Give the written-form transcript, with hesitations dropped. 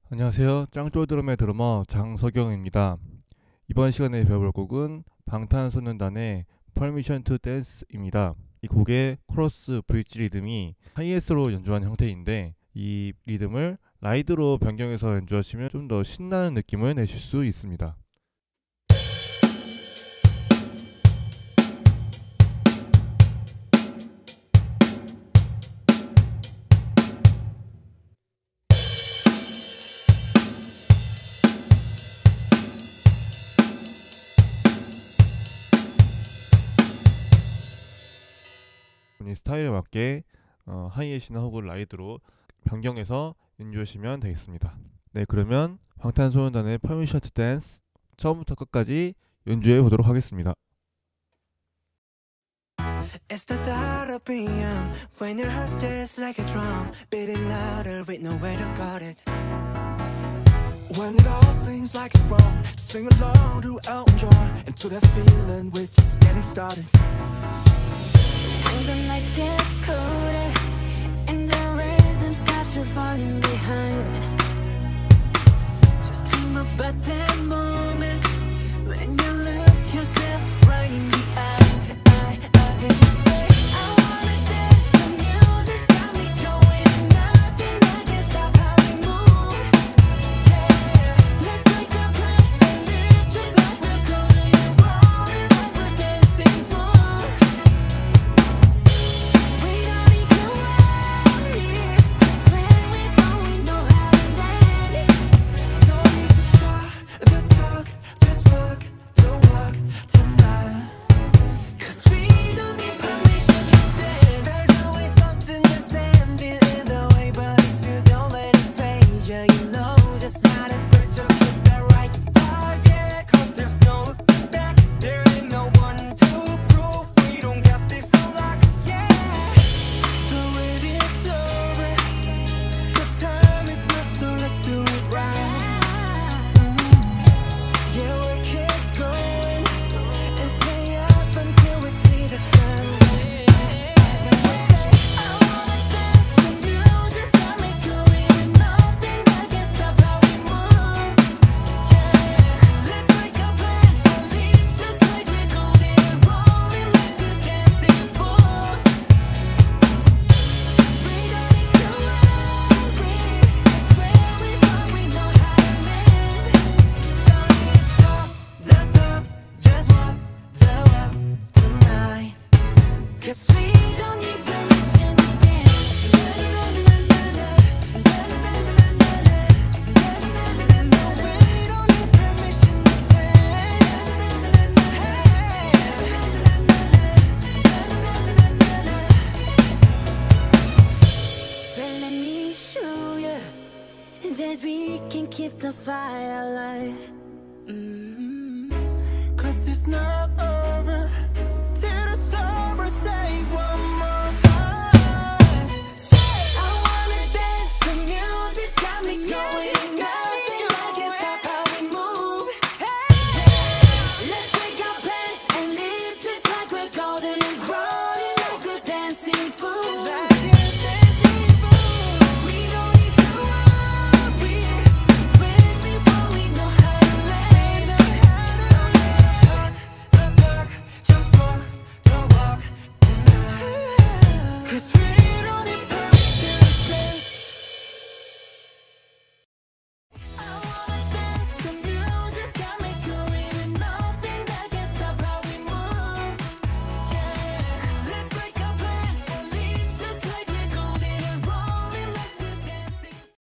안녕하세요. 짱돌드럼의 드러머 장석영입니다. 이번 시간에 배워볼 곡은 방탄소년단의 Permission to Dance입니다. 이 곡의 코러스 브릿지 리듬이 하이에스로 연주한 형태인데 이 리듬을 라이드로 변경해서 연주하시면 좀 더 신나는 느낌을 내실 수 있습니다. 이 스타일에 맞게 하이햇이나 혹은 라이드로 변경해서 연주하시면 되겠습니다. 네, 그러면 방탄소년단의 Permission to Dance 처음부터 끝까지 연주해 보도록 하겠습니다. It's the thought of being when your heart's just like a drum, beating louder with nowhere to guard it. When it all seems like it's wrong, sing along to Elton John, and to that feeling we're just getting started. And the nights get colder, and the rhythm starts to falling behind. Just dream about that moment when you look yourself right in the eye. Then you say, I wanna dance, the music's got me going, and nothing I can stop how we move. Yeah, let's make a place and live just like we're golden and rolling like we're dancing fools. We don't need to worry, 'cause when we fall we know how to land. Don't need to talk the talk, just walk the walk tonight. 'Cause we don't need permission to dance. There's always something that's standing in the way, but if you don't let it phase you, you know just how to put just put that right vibe, yeah. 'Cause there's no looking back, there ain't no one to prove we don't got this on lock, yeah. The wait is over, the time is not, so let's do it right. Yeah, we'll keep going and stay up until we see the sun. As I say, I wanna dance, the music's got me going, and nothing I can stop how we move. Yeah, let's make a place and leave just like we're golden and rolling like we're dancing fools. We don't need to worry, 'cause where we fall we know how to land. Don't need to talk the talk, just walk the walk tonight. 'Cause we don't need permission to dance. We don't need permission to dance. Then let me show you that we can keep the fire alive.